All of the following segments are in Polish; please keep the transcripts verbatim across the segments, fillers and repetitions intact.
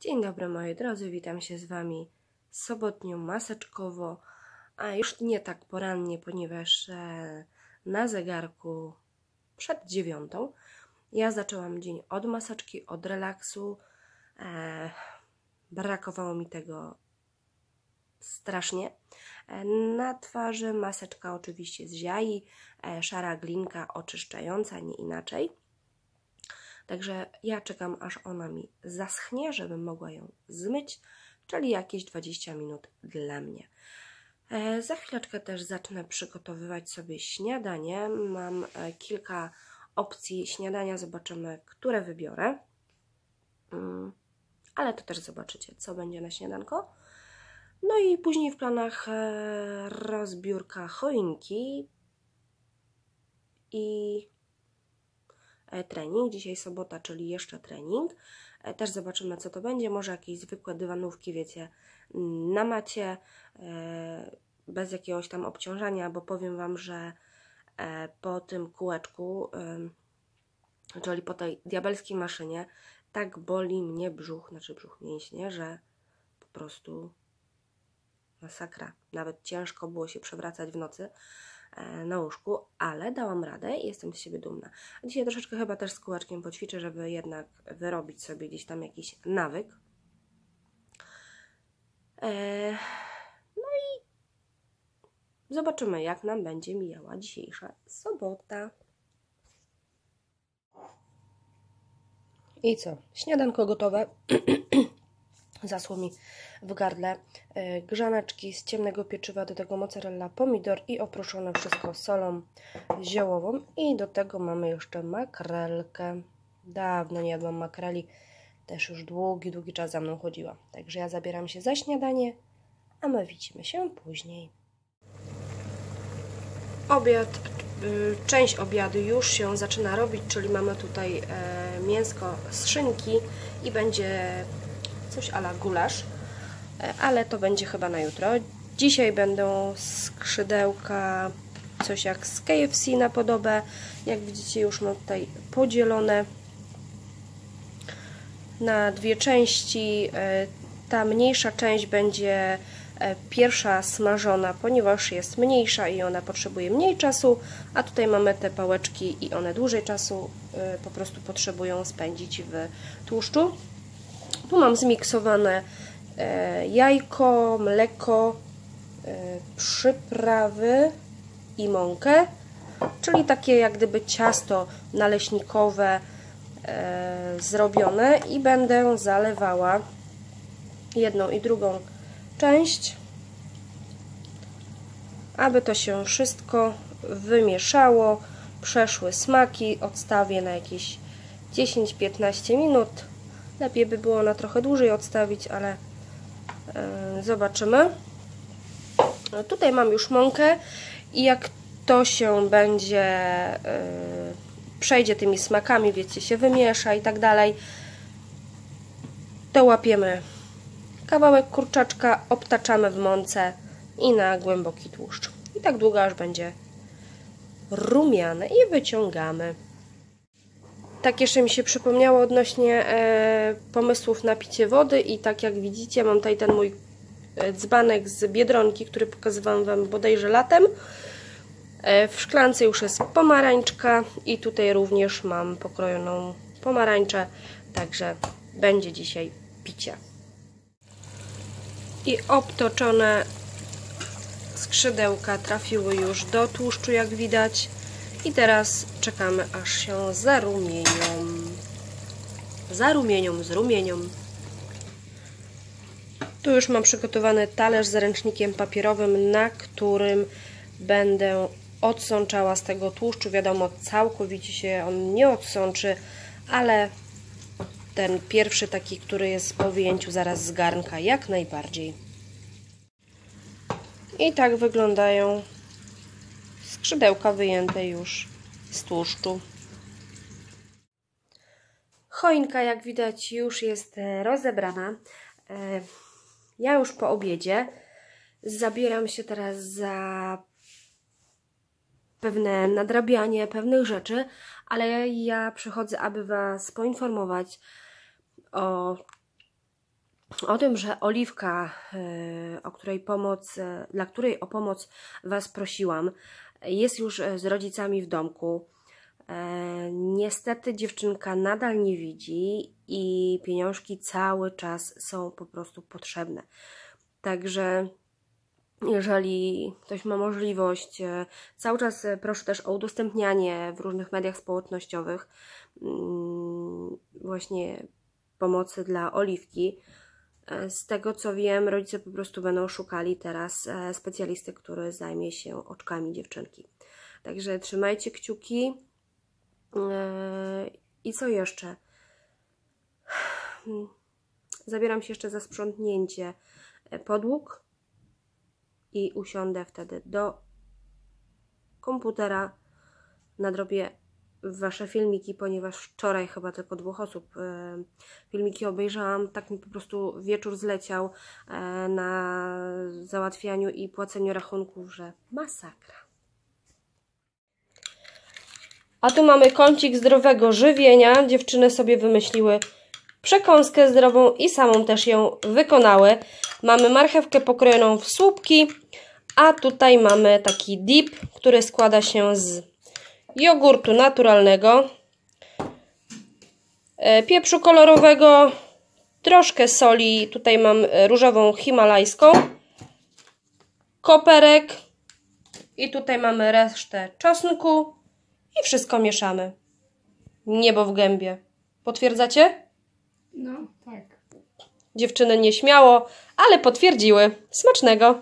Dzień dobry moi drodzy, witam się z Wami sobotnią maseczkowo, a już nie tak porannie, ponieważ e, na zegarku przed dziewiątą. Ja zaczęłam dzień od maseczki, od relaksu. E, brakowało mi tego strasznie. E, na twarzy maseczka oczywiście z ziai, e, szara glinka oczyszczająca, nie inaczej. Także ja czekam, aż ona mi zaschnie, żebym mogła ją zmyć, czyli jakieś dwadzieścia minut dla mnie. E, za chwileczkę też zacznę przygotowywać sobie śniadanie. Mam e, kilka opcji śniadania, zobaczymy, które wybiorę. Mm, ale to też zobaczycie, co będzie na śniadanko. No i później w planach e, rozbiórka choinki i trening. Dzisiaj sobota, czyli jeszcze trening. Też zobaczymy, co to będzie. Może jakieś zwykłe dywanówki, wiecie, na macie, bez jakiegoś tam obciążania, bo powiem Wam, że po tym kółeczku, czyli po tej diabelskiej maszynie, tak boli mnie brzuch, znaczy brzuch mięśnie, że po prostu masakra. Nawet ciężko było się przewracać w nocy na łóżku, ale dałam radę i jestem z siebie dumna. Dzisiaj troszeczkę chyba też z kółeczkiem poćwiczę, żeby jednak wyrobić sobie gdzieś tam jakiś nawyk. No i zobaczymy, jak nam będzie mijała dzisiejsza sobota. I co? Śniadanko gotowe. Zasło mi w gardle. Grzaneczki z ciemnego pieczywa, do tego mozzarella, pomidor i oprószone wszystko solą ziołową. I do tego mamy jeszcze makrelkę. Dawno nie jadłam makreli. Też już długi, długi czas za mną chodziła. Także ja zabieram się za śniadanie, a my widzimy się później. Obiad, część obiadu już się zaczyna robić, czyli mamy tutaj mięsko z szynki i będzie coś a la gulasz, ale to będzie chyba na jutro. Dzisiaj będą skrzydełka, coś jak z K F C na podobę. Jak widzicie, już mam tutaj podzielone na dwie części. Ta mniejsza część będzie pierwsza smażona, ponieważ jest mniejsza i ona potrzebuje mniej czasu, a tutaj mamy te pałeczki i one dłużej czasu po prostu potrzebują spędzić w tłuszczu. Tu mam zmiksowane e, jajko, mleko, e, przyprawy i mąkę, czyli takie jak gdyby ciasto naleśnikowe e, zrobione i będę zalewała jedną i drugą część, aby to się wszystko wymieszało, przeszły smaki. Odstawię na jakieś dziesięć do piętnastu minut. Lepiej by było na trochę dłużej odstawić, ale yy, zobaczymy. No, tutaj mam już mąkę i jak to się będzie, yy, przejdzie tymi smakami, wiecie, się wymiesza i tak dalej, to łapiemy kawałek kurczaczka, obtaczamy w mące i na głęboki tłuszcz. I tak długo, aż będzie rumiane i wyciągamy. Tak jeszcze mi się przypomniało odnośnie e, pomysłów na picie wody i tak jak widzicie, mam tutaj ten mój dzbanek z Biedronki, który pokazywałam Wam bodajże latem. E, w szklance już jest pomarańczka i tutaj również mam pokrojoną pomarańczę, także będzie dzisiaj picie. I obtoczone skrzydełka trafiły już do tłuszczu, jak widać. I teraz czekamy, aż się zarumienią. Zarumienią, zrumienią. Tu już mam przygotowany talerz z ręcznikiem papierowym, na którym będę odsączała z tego tłuszczu. Wiadomo, całkowicie się on nie odsączy, ale ten pierwszy taki, który jest po wyjęciu zaraz z garnka, jak najbardziej. I tak wyglądają skrzydełka wyjęte już z tłuszczu. Choinka, jak widać, już jest rozebrana. Ja już po obiedzie zabieram się teraz za pewne nadrabianie pewnych rzeczy, ale ja przychodzę, aby Was poinformować o o tym, że Oliwka, o której pomoc, dla której o pomoc Was prosiłam, jest już z rodzicami w domku. Niestety dziewczynka nadal nie widzi i pieniążki cały czas są po prostu potrzebne. Także jeżeli ktoś ma możliwość, cały czas proszę też o udostępnianie w różnych mediach społecznościowych właśnie pomocy dla Oliwki. Z tego co wiem, rodzice po prostu będą szukali teraz specjalisty, który zajmie się oczkami dziewczynki. Także trzymajcie kciuki. I co jeszcze? Zabieram się jeszcze za sprzątnięcie podłóg i usiądę wtedy do komputera, nadrobię Wasze filmiki, ponieważ wczoraj chyba tylko dwóch osób filmiki obejrzałam. Tak mi po prostu wieczór zleciał na załatwianiu i płaceniu rachunków, że masakra. A tu mamy kącik zdrowego żywienia. Dziewczyny sobie wymyśliły przekąskę zdrową i samą też ją wykonały. Mamy marchewkę pokrojoną w słupki, a tutaj mamy taki dip, który składa się z jogurtu naturalnego, pieprzu kolorowego, troszkę soli, tutaj mam różową himalajską, koperek i tutaj mamy resztę czosnku i wszystko mieszamy. Niebo w gębie. Potwierdzacie? No, tak. Dziewczyny nieśmiało, ale potwierdziły. Smacznego!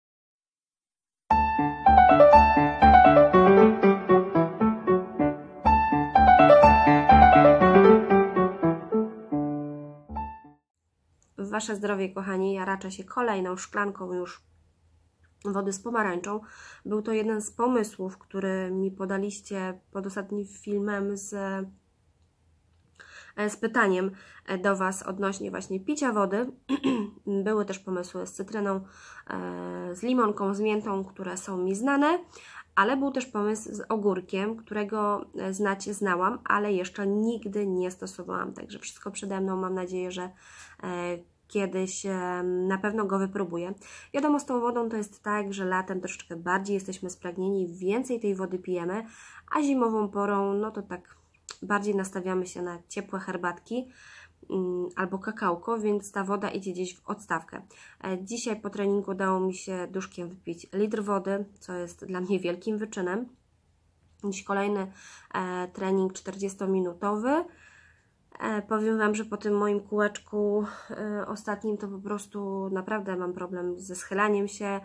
W Wasze zdrowie, kochani, ja raczę się kolejną szklanką już wody z pomarańczą. Był to jeden z pomysłów, który mi podaliście pod ostatnim filmem z, z pytaniem do Was odnośnie właśnie picia wody. Były też pomysły z cytryną, z limonką, z miętą, które są mi znane, ale był też pomysł z ogórkiem, którego znacie, znałam, ale jeszcze nigdy nie stosowałam, także wszystko przede mną. Mam nadzieję, że kiedyś na pewno go wypróbuję. Wiadomo, z tą wodą to jest tak, że latem troszeczkę bardziej jesteśmy spragnieni, więcej tej wody pijemy, a zimową porą, no to tak bardziej nastawiamy się na ciepłe herbatki albo kakałko, więc ta woda idzie gdzieś w odstawkę. Dzisiaj po treningu udało mi się duszkiem wypić litr wody, co jest dla mnie wielkim wyczynem. Dziś kolejny trening czterdziestominutowy. Powiem Wam, że po tym moim kółeczku ostatnim to po prostu naprawdę mam problem ze schylaniem się.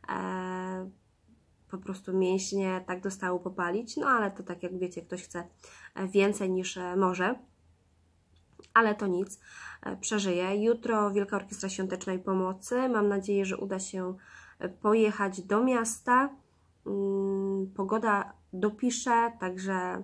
Po prostu mięśnie tak dostały popalić, no ale to tak jak wiecie, ktoś chce więcej niż może. Ale to nic, przeżyję. Jutro Wielka Orkiestra Świątecznej Pomocy. Mam nadzieję, że uda się pojechać do miasta. Pogoda dopisze, także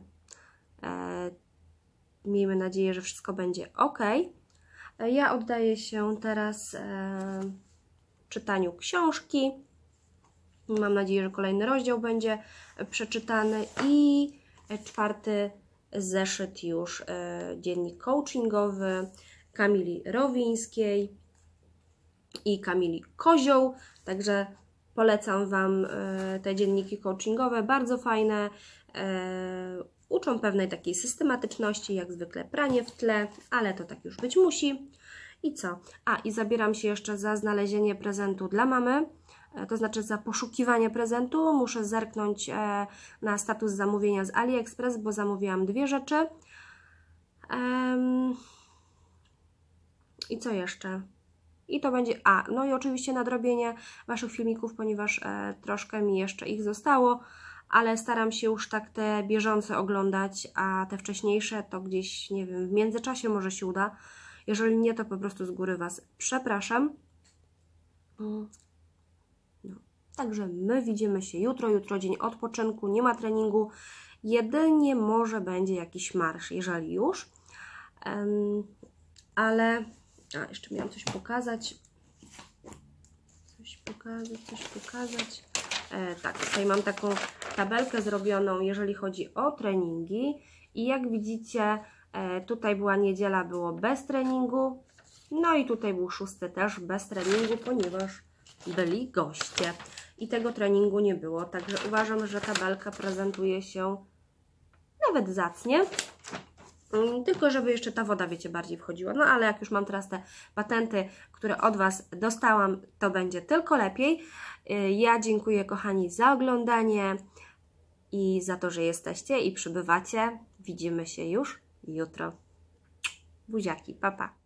miejmy nadzieję, że wszystko będzie ok. Ja oddaję się teraz czytaniu książki. Mam nadzieję, że kolejny rozdział będzie przeczytany i czwarty zeszyt już dziennik coachingowy Kamili Rowińskiej i Kamili Kozioł. Także polecam Wam te dzienniki coachingowe, bardzo fajne. Uczą pewnej takiej systematyczności, jak zwykle pranie w tle, ale to tak już być musi. I co? A, i zabieram się jeszcze za znalezienie prezentu dla mamy, to znaczy za poszukiwanie prezentu. Muszę zerknąć na status zamówienia z AliExpress, bo zamówiłam dwie rzeczy. Um, I co jeszcze? I to będzie, a, no i oczywiście nadrobienie Waszych filmików, ponieważ e, troszkę mi jeszcze ich zostało, ale staram się już tak te bieżące oglądać, a te wcześniejsze to gdzieś, nie wiem, w międzyczasie może się uda. Jeżeli nie, to po prostu z góry Was przepraszam. No. Także my widzimy się jutro. Jutro dzień odpoczynku, nie ma treningu. Jedynie może będzie jakiś marsz, jeżeli już. Um, ale... A, jeszcze miałam coś pokazać. Coś pokazać, coś pokazać. E, tak, tutaj mam taką tabelkę zrobioną, jeżeli chodzi o treningi. I jak widzicie, e, tutaj była niedziela, było bez treningu. No i tutaj był szósty też bez treningu, ponieważ byli goście i tego treningu nie było. Także uważam, że tabelka prezentuje się nawet zacnie. Tylko żeby jeszcze ta woda, wiecie, bardziej wchodziła. No ale jak już mam teraz te patenty, które od Was dostałam, to będzie tylko lepiej. Ja dziękuję, kochani, za oglądanie i za to, że jesteście i przybywacie. Widzimy się już jutro. Buziaki, pa, pa.